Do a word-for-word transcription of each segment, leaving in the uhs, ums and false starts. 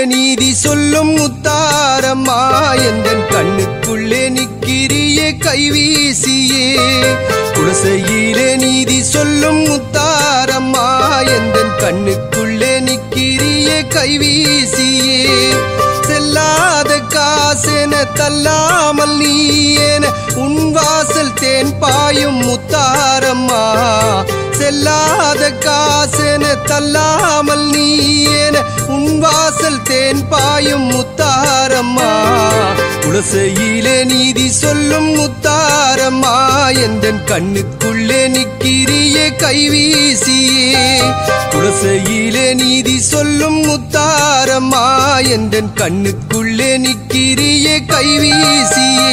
நீதி சொல்லும் முத்தாரம்மா எந்தன் கண்ணுக்குள்ளே நிக்கிறியே கைவீசியே குலசையிலே நீதி சொல்லும் முத்தாரம்மா எந்தன் கண்ணுக்குள்ளே நிக்கிறியே கைவீசியே செல்லாத காசென தள்ளாமல் நீ என உன் வாசல் தேன் பாயும் முத்தாரம்மா செல்லாத காசென தள்ளாமல் நீ என உன் வாசல் தேன் பாயும் முத்தாரம்மா குலசையிலே நீதி சொல்லும் முத்தாரம்மா எந்தன் கண்ணுக்குள்ளே நிக்கிறியே கைவீசியே குலசையிலே நீதி சொல்லும் முத்தாரம்மா எந்தன் கண்ணுக்குள்ளே நிக்கிறியே கைவீசியே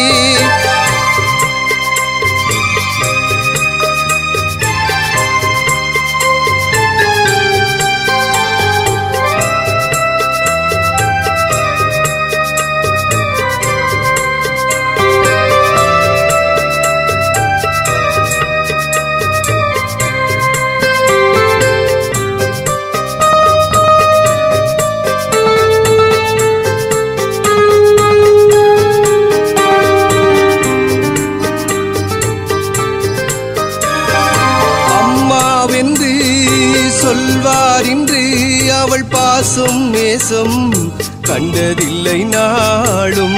சொல்வார் இன்று அவள் பாசம் நேசம் கண்டதில்லை நாளும்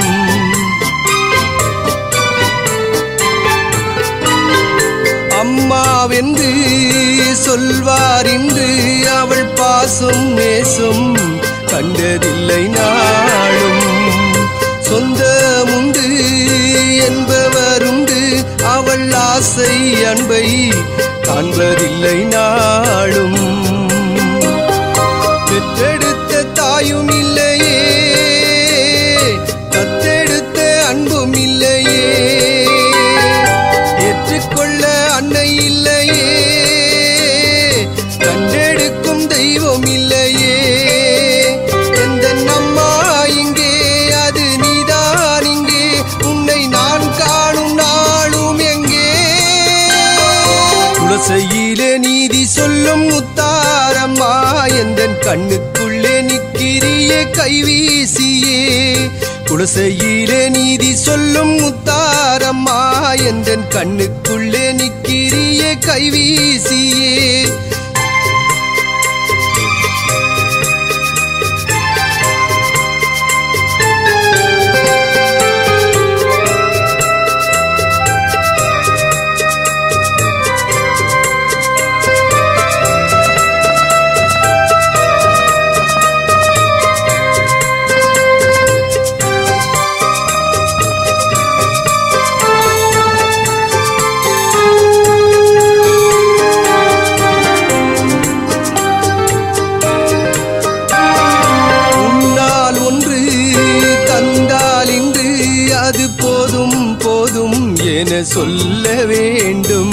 அம்மாவென்று சொல்வார் இன்று அவள் பாசம் நேசம் கண்டதில்லை நாளும் சொந்தமுண்டு என்பவருண்டு அவள் ஆசை அன்பை காண்பதில்லை நாளும் பெற்றெடுத்த தாயும் இல்லையே தத்தெடுத்த அன்பும் இல்லையே ஏற்றுக்கொள்ள அன்னை இல்லையே கண்டெடுக்கும் தெய்வம் இல்லையே எந்த அம்மா இங்கே அது நீதான் இங்கே உன்னை நான் காணும் நாளும் எங்கே குலசையிலே நீதி சொல்லும் முத்தாரம்மா எந்தன் கண்ணுக்குள்ளே நிக்கிறியே கைவீசியே குலசையிலே நீதி சொல்லும் முத்தாரம்மா எந்தன் கண்ணுக்குள்ளே நிக்கிறியே கைவீசியே அது போதும் போதும் என சொல்ல வேண்டும்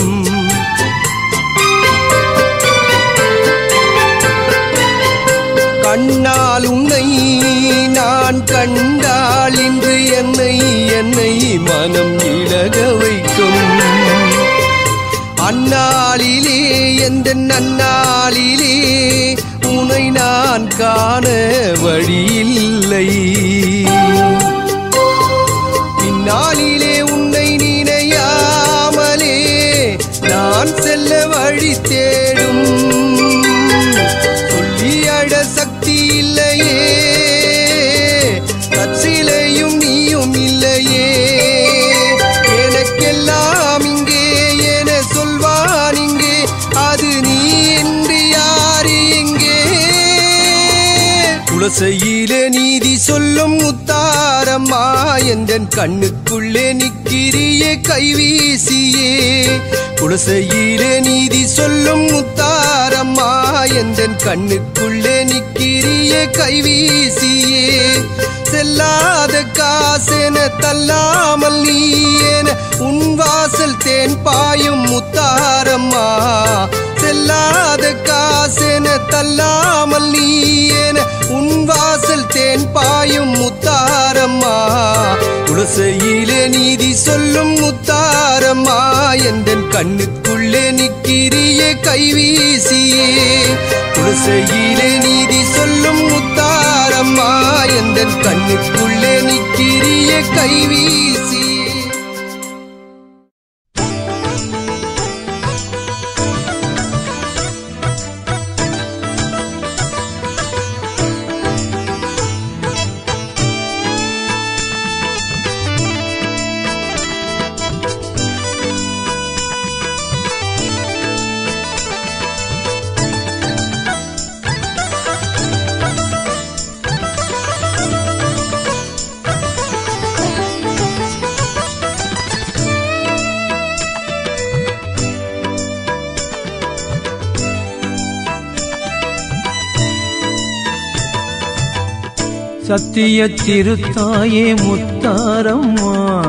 கண்ணால் உன்னை நான் கண்டால் இன்று என்னை என்னை மனம் இழக வைக்கும் அந்நாளிலே எந்த நன்னாளிலே உன்னை நான் காண வழியில்லை நாளிலே உன்னை நினையாமலே நான் செல்ல வழி தேடும் சொல்லி அட சக்தி இல்லையே கற்சிலையும் நீயும் இல்லையே எனக்கெல்லாம் இங்கே என சொல்வான் இங்கே அது நீ என்று யாரு இங்கே குலசையிலே நீதி சொல்லும் முத்தாரம்மா எந்தன் கண்ணுக்குள்ளே நிக்கிறியே கைவீசியே குலசையிலே நீதி சொல்லும் முத்தாரம்மா எந்தன் கண்ணுக்குள்ளே நிக்கிறியே கைவீசியே செல்லாத காசென தள்ளாமல் நீ என உன் வாசல் தேன் பாயும் முத்தாரம்மா செல்லாத காசென தள்ளாமல் நீ என உன் வாசல் தேன் பாயும் முத்தாரம்மா குலசையிலே நீதி சொல்லும் முத்தாரம்மா எந்தன் கண்ணுக்குள்ளே நிக்கிறியே கைவீசியே குலசையிலே நீதி சொல்லும் முத்தாரம்மா எந்தன் கண்ணுக்குள்ளே நிக்கிறிய கைவீசி. சத்திய திருத்தாயே முத்தாரம்மா,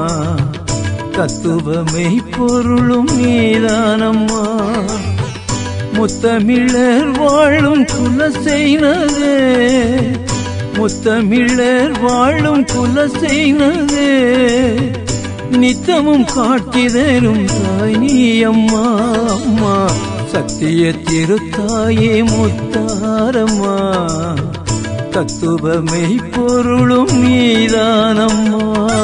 தத்துவமை பொருளும் நீதானம்மா. முத்தமிழர் வாழும் குலசெய்னதே, முத்தமிழர் வாழும் குலசெய்னதே, நித்தமும் காட்டிதரும் தாய் நீ அம்மா. அம்மா சத்திய திருத்தாயே முத்தாரம்மா, தத்துவமை பொருளும் நீதானம்மா.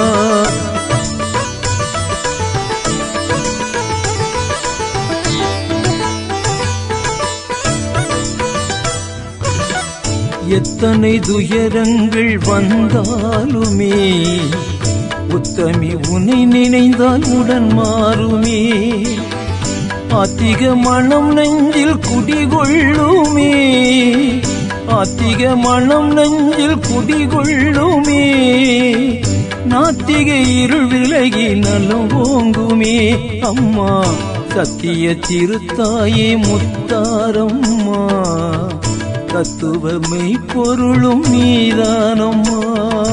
எத்தனை துயரங்கள் வந்தாலுமே உத்தமி உன்னை நினைந்தால் உடன் மாறுமே. ஆத்திக மனம் நெஞ்சில் குடிகொள்ளுமே, ஆத்திக மனம் நெஞ்சில் குடிகொள்ளுமே. நாத்திக இருள் விலகி நலம் ஓங்குமே. அம்மா சத்திய திருத்தாயே முத்தாரம்மா, தத்துவமை பொருளும் நீதானம்மா.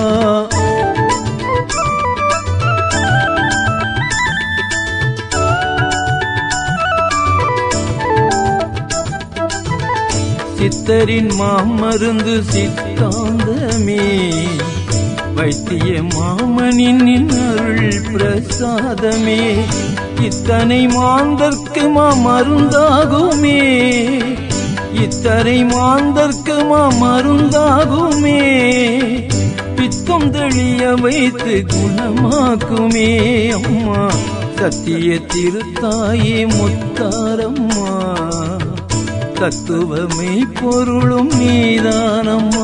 சித்தரின் மாமருந்து சித்தாந்தமே, வைத்திய மாமனின் அருள் பிரசாதமே. இத்தனை மாந்தர்க்கு மாமருந்தாகுமே, இத்தனை மாந்தர்க்கு மாமருந்தாகுமே. பித்தம் தெளிய வைத்து குணமாக்குமே. அம்மா சத்திய திருத்தாயே முத்தாரம்மா, தத்துவமை பொருளும் நீதானம்மா.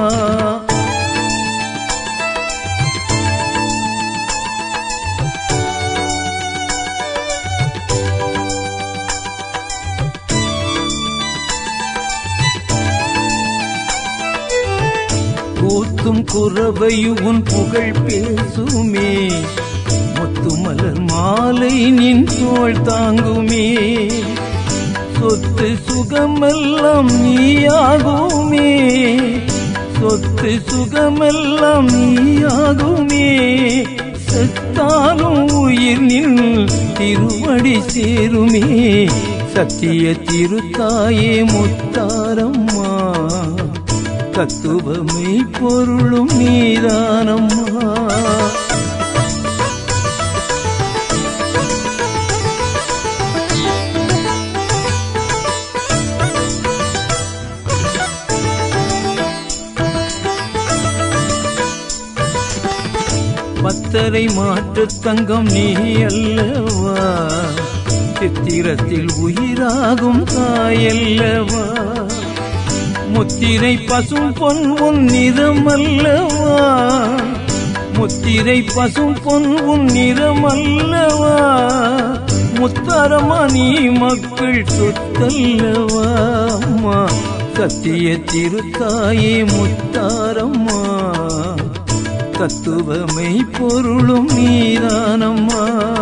கூத்தும் குரவையும் உன் புகழ் பேசுமே, முத்துமலர் மாலை நின் தோள் தாங்குமே. சொத்து சுகமெல்லாம் நீயாகுமே, சொத்து சுகமெல்லாம் நீயாகுமே. செத்தாலும் உயிர் நின் திருவடி சேருமே. சத்திய திருத்தாயே முத்தாரம்மா, தத்துவமை பொருளும் நீதானம்மா. பத்தரை மாற்று தங்கம் நீ அல்லவா, சித்திரத்தில் உயிராகும் தாயல்லவா. முத்திரை பசும் பொன் உன் நிறம் அல்லவா, முத்திரை பசும் பொன் உன் நிறம் அல்லவா. முத்தாரம்மா நீ மக்கள் சொத்தல்லவா. அம்மா சத்திய திருத்தாயே முத்தாரம்மா, தத்துவமை பொருளும் நீதானம்மா.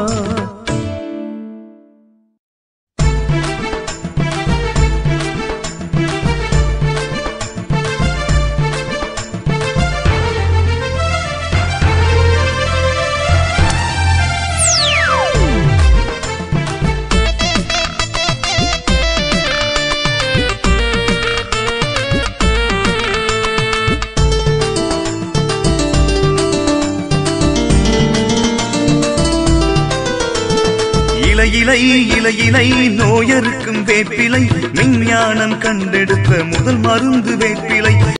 இலை இலை இலை நோயருக்கும் வேப்பிலை, விஞ்ஞானம் கண்டெடுத்த முதல் மருந்து வேப்பிலை.